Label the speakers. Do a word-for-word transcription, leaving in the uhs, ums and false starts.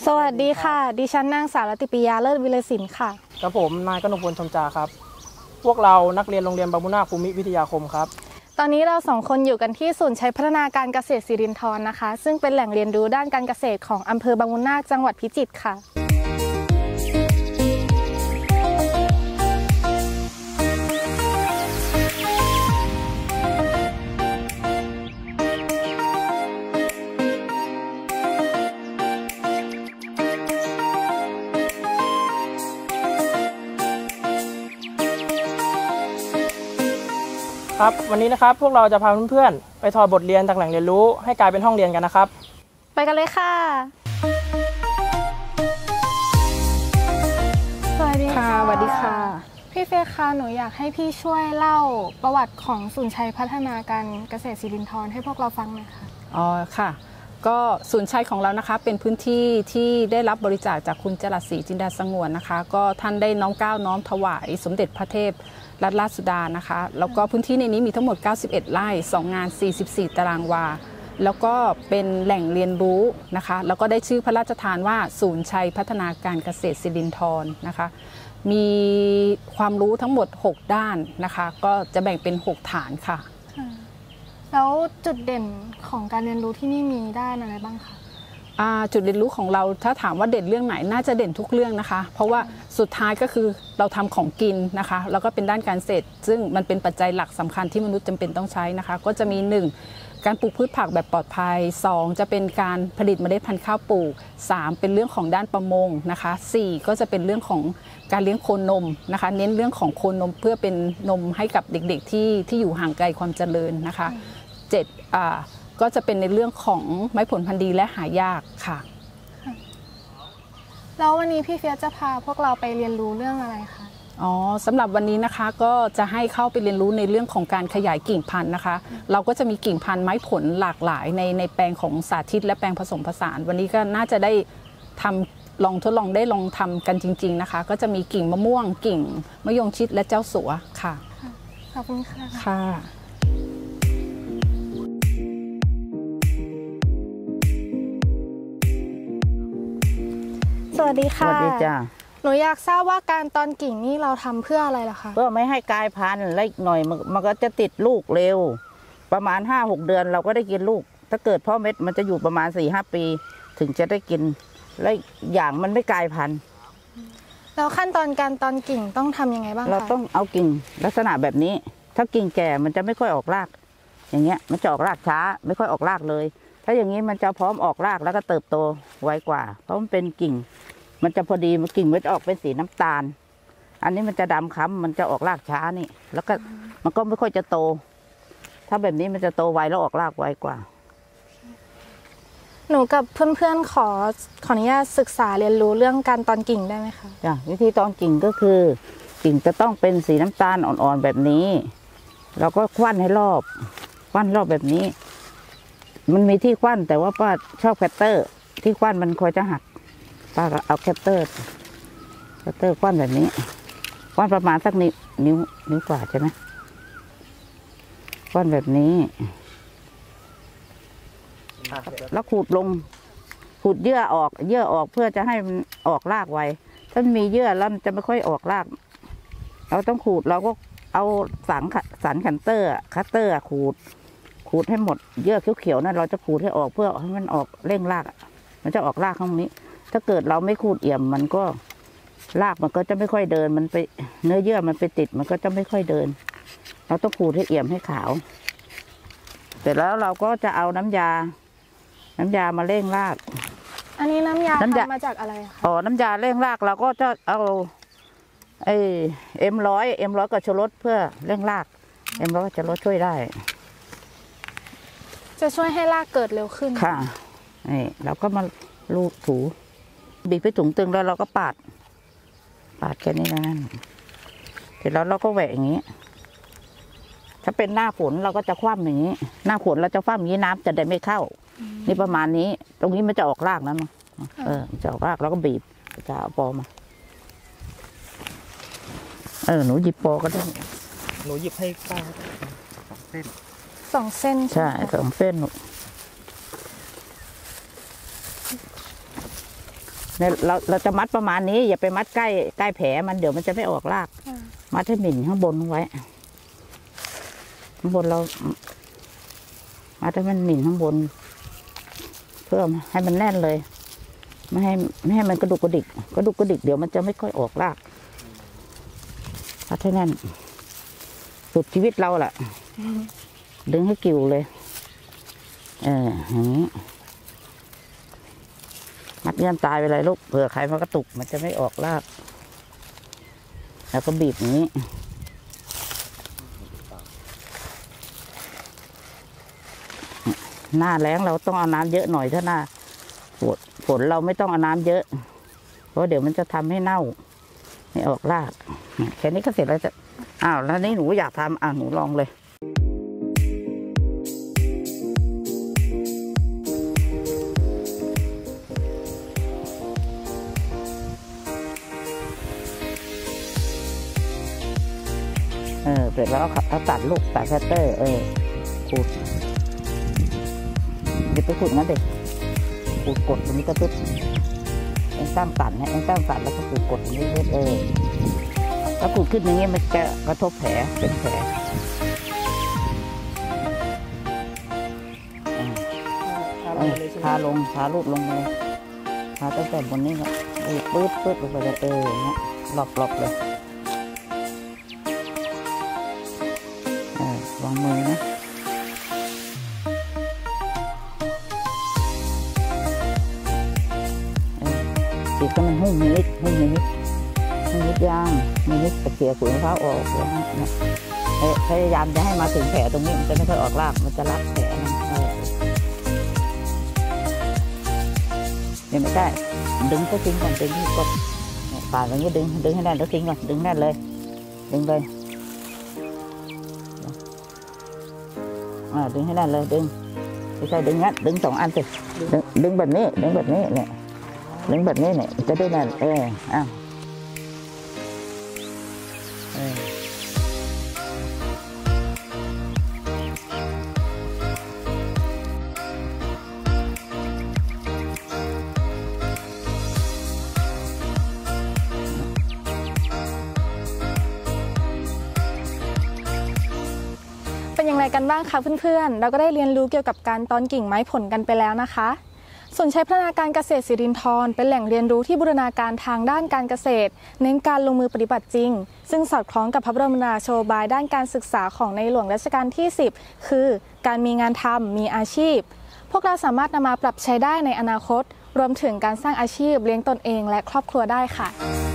Speaker 1: สวัสดีค่ะดิฉันนางสาวรัตติปิยาเลิศวิเลศิลป์ค่ะ
Speaker 2: กับผมนายกนกพลชมจาครับพวกเรานักเรียนโรงเรียนบางมุนาภูมิวิทยาคมครับ
Speaker 1: ตอนนี้เราสองคนอยู่กันที่ศูนย์ชัยพัฒนาการเกษตรสิรินธรนะคะซึ่งเป็นแหล่งเรียนรู้ด้านการเกษตรของอำเภอบางมุนาจังหวัดพิจิตรค่ะ
Speaker 2: ครับวันนี้นะครับพวกเราจะพาเพื่อนๆไปถอดบทเรียนจากแหล่งเรียนรู้ให้กลายเป็นห้องเรียนกันนะครับ
Speaker 1: ไปกันเลยค่ะสวัสดีค่ะ
Speaker 3: สวัสดีค่ะ
Speaker 1: พี่เฟย์คะหนูอยากให้พี่ช่วยเล่าประวัติของศูนย์ชัยพัฒนาการเกษตรสิรินธรให้พวกเราฟังหน่อยค่ะ
Speaker 3: อ๋อค่ะก็ศูนย์ชัยของเรานะคะเป็นพื้นที่ที่ได้รับบริจาคจากคุณจรัสศรีจินดาสงวนนะคะก็ท่านได้น้อมเกล้าน้อมถวายสมเด็จพระเทพรัตนราชสุดานะคะแล้วก็พื้นที่ในนี้มีทั้งหมดเก้าสิบเอ็ดไร่สองงานสี่สิบสี่ตารางวาแล้วก็เป็นแหล่งเรียนรู้นะคะแล้วก็ได้ชื่อพระราชทานว่าศูนย์ชัยพัฒนาการเกษตรสิรินธรนะคะมีความรู้ทั้งหมดหกด้านนะคะก็จะแบ่งเป็นหกฐานค่ะ
Speaker 1: แล้วจุดเด่นของการเรียนรู้ที่นี่มีด้านอะไรบ้างคะ
Speaker 3: จุดเรียนรู้ของเราถ้าถามว่าเด่นเรื่องไหนน่าจะเด่นทุกเรื่องนะคะเพราะว่าสุดท้ายก็คือเราทำของกินนะคะแล้วก็เป็นด้านการเกษตรซึ่งมันเป็นปัจจัยหลักสำคัญที่มนุษย์จำเป็นต้องใช้นะคะก็จะมีหนึ่งการปลูกพืชผักแบบปลอดภัยสองจะเป็นการผลิตเมล็ดพันธุ์ข้าวปลูกสามเป็นเรื่องของด้านประมงนะคะสี่ก็จะเป็นเรื่องของการเลี้ยงโคนมนะคะเน้นเรื่องของโคนมเพื่อเป็นนมให้กับเด็กๆที่ที่อยู่ห่างไกลความเจริญนะคะเจ็ดอ่าก็จะเป็นในเรื่องของไม้ผลพันธุ์ดีและหายากค่ะ
Speaker 1: แล้ววันนี้พี่เฟียสจะพาพวกเราไปเรียนรู้เรื่องอะไรคะ
Speaker 3: อ๋อสำหรับวันนี้นะคะก็จะให้เข้าไปเรียนรู้ในเรื่องของการขยายกิ่งพันธุ์นะคะเราก็จะมีกิ่งพันธุ์ไม้ผลหลากหลายในในแปลงของสาธิตและแปลงผสมผสานวันนี้ก็น่าจะได้ทำลองทดลองได้ลองทำกันจริงๆนะคะก็จะมีกิ่งมะม่วงกิ่งมะยงชิดและเจ้าสัวค่ะ
Speaker 1: ขอบคุณค่ะ
Speaker 3: ค่ะ
Speaker 1: สวัสดีค่ะ
Speaker 4: สวัสดีจ้า
Speaker 1: หนูอยากทราบว่าการตอนกิ่งนี่เราทำเพื่ออะไรล่ะคะ
Speaker 4: เพื่อไม่ให้กลายพันธุ์และอีกหน่อยมันก็จะติดลูกเร็วประมาณ ห้าหก เดือนเราก็ได้กินลูกถ้าเกิดพ่อเม็ดมันจะอยู่ประมาณ สี่ห้า ปีถึงจะได้กินและอย่างมันไม่กลายพันธุ์
Speaker 1: แล้วขั้นตอนการตอนกิ่งต้องทำยังไงบ้างคะ
Speaker 4: เราต้องเอากิ่งลักษณะแบบนี้ถ้ากิ่งแก่มันจะไม่ค่อยออกรากอย่างเงี้ยมันจะออกรากช้าไม่ค่อยออกรากเลยถ้าอย่างนี้มันจะพร้อมออกรากแล้วก็เติบโตไวกว่าเพราะมันเป็นกิ่งมันจะพอดีมันกิ่งมันจะออกเป็นสีน้ำตาลอันนี้มันจะดำค้ำมันจะออกรากช้านี่แล้วก็มันก็ไม่ค่อยจะโตถ้าแบบนี้มันจะโตไวแล้วออกรากไวกว่า
Speaker 1: หนูกับเพื่อนๆขอขออนุญาตศึกษาเรียนรู้เรื่องการตอนกิ่งได้ไหมคะ
Speaker 4: จ้ะวิธีตอนกิ่งก็คือกิ่งจะต้องเป็นสีน้ำตาลอ่อนๆแบบนี้เราก็คว้านให้รอบคว้านรอบแบบนี้มันมีที่คว้านแต่ว่าป้าชอบแคตเตอร์ที่คว้านมันคอยจะหักป้าก็เอาแคตเตอร์แคตเตอร์คว้านแบบนี้คว้านประมาณสักนิ้วนิ้วนิ้วกว่าใช่ไหมคว้านแบบนี้แล้วขูดลงขูดเยื่อออกเยื่อออกเพื่อจะให้มันออกรากไวถ้ามีเยื่อแล้วมันจะไม่ค่อยออกรากเราต้องขูดเราก็เอาสันสันคัตเตอร์คัตเตอร์ขูดขูดให้หมดเยื่อเขียวๆนั่นเราจะขูดให้ออกเพื่อให้มันออกเร่งรากมันจะออกรากข้างนี้ถ้าเกิดเราไม่ขูดเอี่ยมมันก็รากมันก็จะไม่ค่อยเดินมันไปเนื้อเยื่อมันไปติดมันก็จะไม่ค่อยเดินเราต้องขูดให้เอี่ยมให้ขาวเสร็จแล้วเราก็จะเอาน้ำยาน้ำยามาเร่งราก
Speaker 1: อันนี้น้ำยาทำมาจากอะไรคะ
Speaker 4: อ๋อน้ำยาเร่งรากเราก็จะเอาไอเอ็มร้อยเอ็มร้อยกับชูรสเพื่อเร่งรากเอ็มร้อยกับชูรสช่วยได้
Speaker 1: จะช่วยให้รากเกิดเร็วขึ้น
Speaker 4: ค่ะนี่เราก็มาลูบถูบีบไปถุงตึงแล้วเราก็ปาดปาดแค่นี้นะนั่นเสร็จแล้วเราก็แหวกอย่างนี้ถ้าเป็นหน้าฝนเราก็จะคว่ำอย่างนี้หน้าฝนเราจะคว่ำอย่างนี้น้ำจะได้ไม่เข้านี่ประมาณนี้ตรงนี้มันจะออกรากนะมั้งเออจะออกรากแล้วก็บีบจะเอาปอมาเออหนูหยิบปอก็ได้
Speaker 2: หนูหยิบให้ป้าสองเส้น
Speaker 1: สองเส้น
Speaker 4: ใช่สองเส้นเนี่ยเราเราจะมัดประมาณนี้อย่าไปมัดใกล้ใกล้แผลมันเดี๋ยวมันจะไม่ออกรากมัดให้หมิ่นข้างบนไว้ข้างบนเรามัดให้มันหมิ่นข้างบนเพื่อให้มันแน่นเลยไม่ให้ไม่ให้มันกระดุกกระดิกกระดุกกระดิกเดี๋ยวมันจะไม่ค่อยออกรากมัดให้แน่นสุดชีวิตเราแหละดึงให้กิ่วเลยเอออย่างนี้มัดเงื่อนตายไปเลยลูกเผื่อใครมากระตุกมันจะไม่ออกรากแล้วก็บีบอย่างนี้หน้าแล้งเราต้องเอาน้ำเยอะหน่อยถ้าหน้าฝนฝนเราไม่ต้องเอาน้ำเยอะเพราะเดี๋ยวมันจะทำให้เน่าไม่ออกรากแค่นี้ก็เสร็จแล้วจะอ้าวแล้วนี่หนูอยากทำอ่ะหนูลองเลยเออเสร็จแล้วเอาตัดลูกตัดคัตเตอร์เออขูดอย่าไปขูดงั้นเด็กขูดกดตรงนี้ก็ตึ๊บเอ็นตั้งตัดนะเอ็นตั้งตัดแล้วก็ขูดกดตรงนี้เออถ้าขูดขึ้นอย่างนี้มันจะกระทบแผลเป็นแผลพาลงพาลูกลงเลยพาตั้งแต่บนนี้ก็ปื๊ดปื๊ดลงไปเลยเอออย่างเงี้ยหลอกหลอกเลยวางมือนะอีกก็มันหุ้มนิดหุ้มนิดหุ้มนิดย่างนิดตะเกียบขุยมะพร้าวออกแล้วนะพยายามจะให้มาถึงแผลตรงนี้มันจะไม่ค่อยออกรากมันจะรัดแผลนะยังไม่ได้ดึงก็ทิ้งก่อนดึงที่กดป่าอย่างนี้ดึงดึงให้แน่นแล้วทิ้งก่อนดึงแน่นเลยดึงเลยดึงให้แน่นเลยดึงไม่ใช่ดึงงั้นดึงสองอันสิดึงดึงแบบนี้ดึงแบบนี้เนี่ยดึงแบบนี้เนี่ยจะได้แน่นเอออ้าวเออ
Speaker 1: เป็นอย่างไรกันบ้างคะเพื่อนๆเราก็ได้เรียนรู้เกี่ยวกับการตอนกิ่งไม้ผลกันไปแล้วนะคะศูนย์ชัยพัฒนาการเกษตรสิรินธรเป็นแหล่งเรียนรู้ที่บูรณาการทางด้านการเกษตรเน้นการลงมือปฏิบัติจริงซึ่งสอดคล้องกับพระบรมราโชบายด้านการศึกษาของในหลวงรัชกาลที่สิบคือการมีงานทำมีอาชีพพวกเราสามารถนำมาปรับใช้ได้ในอนาคตรวมถึงการสร้างอาชีพเลี้ยงตนเองและครอบครัวได้ค่ะ